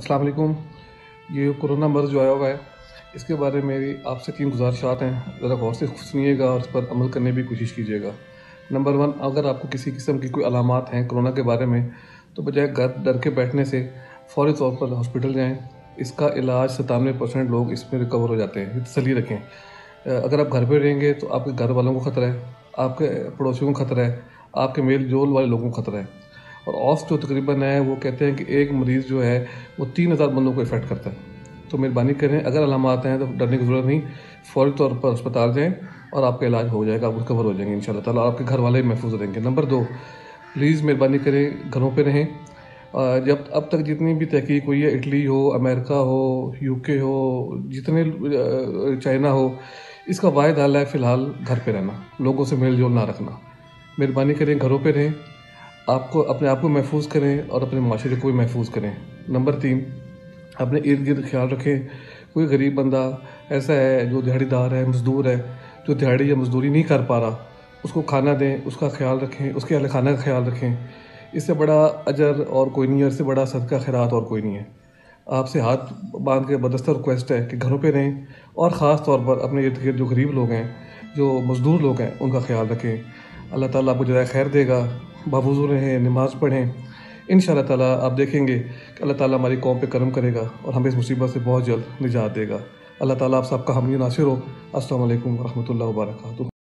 السلام علیکم۔ یہ کورونا مرض جو آیا ہوا ہے، اس کے بارے میں میری آپ سے 3 گزارشات ہیں، ذرا غور سے سنیے گا اور اس پر عمل کرنے کی کوشش کیجیے گا۔ نمبر 1، اگر آپ کو کسی قسم کی کوئی علامات ہیں کورونا کے بارے میں، تو بجائے گھر ڈر کے بیٹھنے سے فوری طور پر ہاسپٹل جائیں۔ اس کا علاج 97% لوگ اس میں ریکور ہو جاتے ہیں، یہ تسلی رکھیں۔ اگر آپ گھر پہ رہیں گے تو آپ کے گھر والوں کو خطرہ ہے، آپ کے پڑوسیوں کو خطرہ ہے، آپ کے میل جول والے لوگوں کو خطرہ ہے۔ اور آف جو تقریباً ہے وہ کہتے ہیں کہ ایک مریض جو ہے وہ 3000 بندوں کو افیکٹ کرتا ہے۔ تو مہربانی کریں، اگر علامات ہیں تو ڈرنے کی ضرورت نہیں، فوری طور پر اسپتال جائیں اور آپ کا علاج ہو جائے گا، آپ ریکور ہو جائیں گے انشاءاللہ تعالیٰ، اور آپ کے گھر والے بھی محفوظ رہیں گے۔ نمبر 2، پلیز مہربانی کریں گھروں پہ رہیں۔ جب اب تک جتنی بھی تحقیق ہوئی ہے، اٹلی ہو، امریکہ ہو، UK ہو، جتنے چائنا ہو، اس کا واحد حل ہے فی الحال گھر پہ رہنا، لوگوں سے میل جول نہ رکھنا۔ مہربانی کریں گھروں پہ رہیں، آپ کو اپنے آپ کو محفوظ کریں اور اپنے معاشرے کو بھی محفوظ کریں۔ نمبر 3، اپنے ارد گرد خیال رکھیں۔ کوئی غریب بندہ ایسا ہے جو دیہڑی دار ہے، مزدور ہے، جو دیہڑی یا مزدوری نہیں کر پا رہا، اس کو کھانا دیں، اس کا خیال رکھیں، اس کے اہل خانہ کا خیال رکھیں۔ اس سے بڑا اجر اور کوئی نہیں ہے، اس سے بڑا صدقہ خیرات اور کوئی نہیں ہے۔ آپ سے ہاتھ باندھ کے بدستر ریکویسٹ ہے کہ گھروں پہ رہیں، اور خاص طور پر اپنے ارد گرد جو غریب لوگ ہیں، جو مزدور لوگ ہیں، ان کا خیال رکھیں۔ اللہ تعالیٰ آپ کو جزائے خیر دے گا۔ باوضو رہیں، نماز پڑھیں، انشاءاللہ تعالیٰ آپ دیکھیں گے کہ اللہ تعالیٰ ہماری قوم پہ کرم کرے گا اور ہمیں اس مصیبت سے بہت جلد نجات دے گا۔ اللہ تعالیٰ آپ سب کا حامی ناصر ہو۔ السلام علیکم ورحمۃ اللہ وبرکاتہ۔